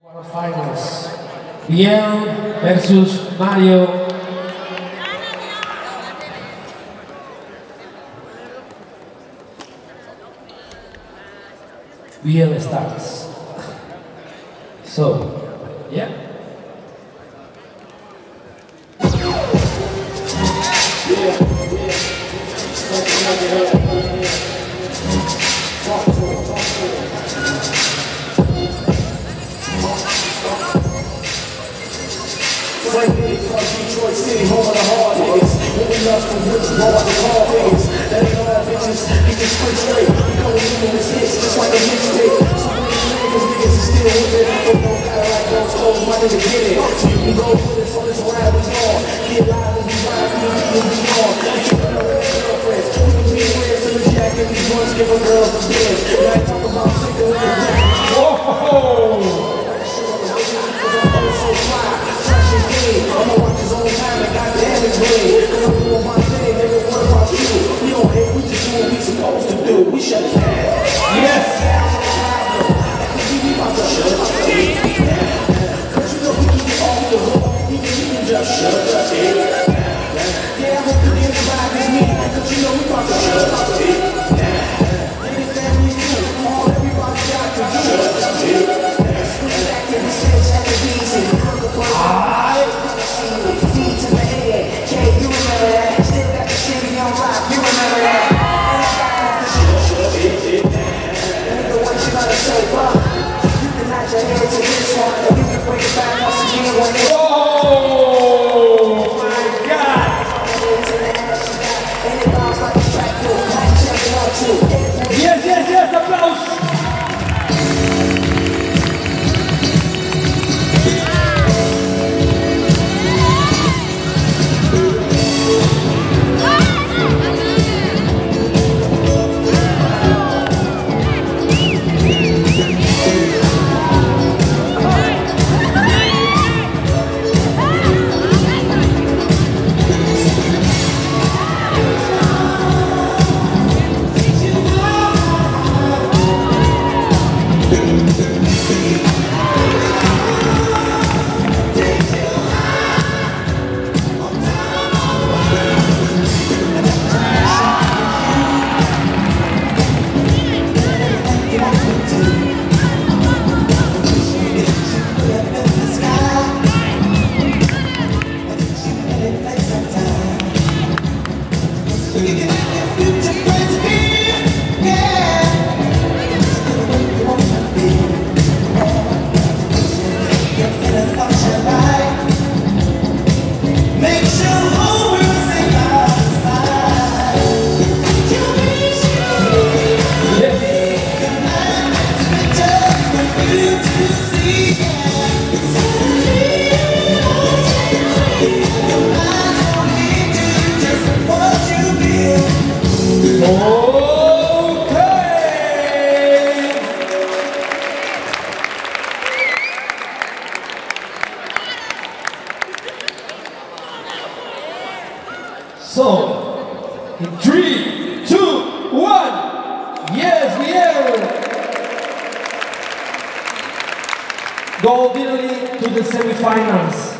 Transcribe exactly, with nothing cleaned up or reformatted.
Finals. Biel versus Mario. Biel starts. So, yeah. Detroit City, home of the hard niggas. When we lost the rich, raw the hard niggas. That ain't all bitches, get this straight straight. We going numerous hits, just like a mixtape. So many niggas, niggas is still with it. But no matter like those hoes, my nigga get it. So you can go with us on this ride we on. Get live as we ride, we need to be on. We keep it up with girlfriends. We can be weird to the jack and these ones give a girl some dance. And I talk about single in the back. Whoa! I'ma watch his own time and goddamn it's real. Cause I'm doing my thing, nigga, what about you? We don't hate, we just do what we supposed to do. We shut it down. Yes! We about to shut it down. Cause you know we keep it off the hook. We can, we can just shut it down. Yeah, I hope you didn't ride with me. Cause you know we about to shut it down. And the family too. All everybody got to do. Shut it down. Switch back in the stage at the decent. Yes, yes, yes, applause! So, in three, two, one, yes, Biel! Go directly to the semifinals.